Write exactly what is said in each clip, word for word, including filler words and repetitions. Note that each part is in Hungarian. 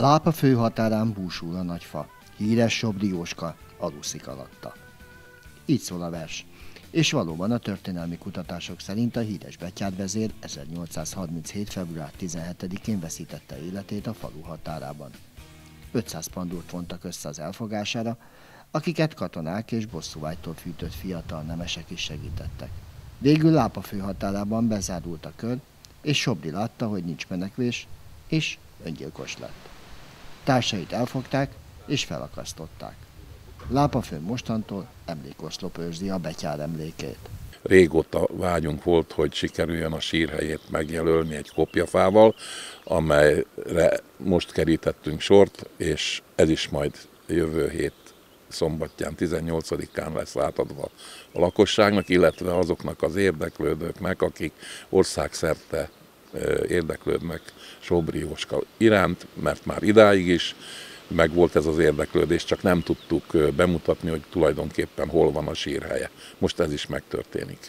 Lápa főhatárán búsul a nagyfa, híres Sobri Jóska aluszik alatta. Így szól a vers. És valóban a történelmi kutatások szerint a híres betyárvezér ezernyolcszázharminchét. február tizenhetedikén veszítette életét a falu határában. ötszáz pandurt vontak össze az elfogására, akiket katonák és bosszúvágytól fűtött fiatal nemesek is segítettek. Végül Lápa főhatárában bezárult a kör, és Sobri látta, hogy nincs menekvés, és öngyilkos lett. Társait elfogták és felakasztották. Lápafőn mostantól emlékoszlop őrzi a betyár emlékét. Régóta vágyunk volt, hogy sikerüljön a sírhelyét megjelölni egy kopjafával, amelyre most kerítettünk sort, és ez is majd jövő hét szombatján, tizennyolcadikán lesz átadva a lakosságnak, illetve azoknak az érdeklődőknek, akik országszerte érdeklődnek Sobri Jóska iránt, mert már idáig is megvolt ez az érdeklődés, csak nem tudtuk bemutatni, hogy tulajdonképpen hol van a sírhelye. Most ez is megtörténik.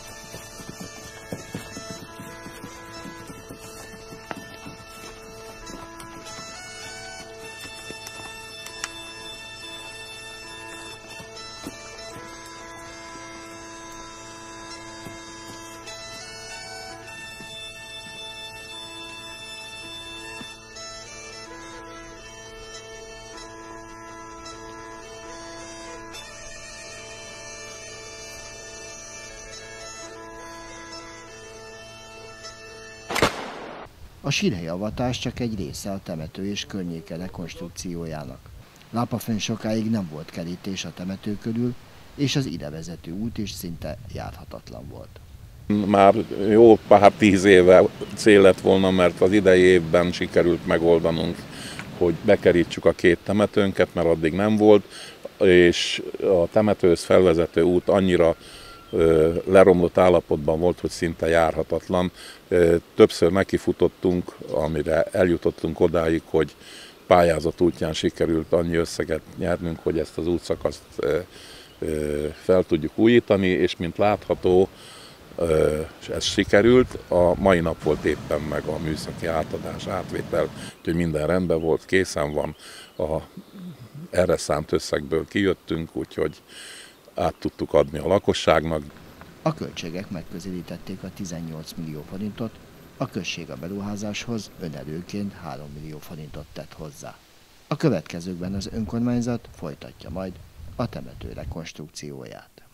A sírhelyavatás csak egy része a temető és környéke rekonstrukciójának. Lápafönn sokáig nem volt kerítés a temető körül, és az ide vezető út is szinte járhatatlan volt. Már jó pár tíz éve cél lett volna, mert az idei évben sikerült megoldanunk, hogy bekerítsük a két temetőnket, mert addig nem volt, és a temetőhöz felvezető út annyira leromlott állapotban volt, hogy szinte járhatatlan. Többször nekifutottunk, amire eljutottunk odáig, hogy pályázat útján sikerült annyi összeget nyernünk, hogy ezt az útszakaszt fel tudjuk újítani, és mint látható, ez sikerült. A mai nap volt éppen meg a műszaki átadás, átvétel, úgyhogy minden rendben volt, készen van. A erre szánt összegből kijöttünk, úgyhogy át tudtuk adni a lakosságnak. A költségek megközelítették a tizennyolc millió forintot, a község a beruházáshoz önerőként három millió forintot tett hozzá. A következőkben az önkormányzat folytatja majd a temető rekonstrukcióját.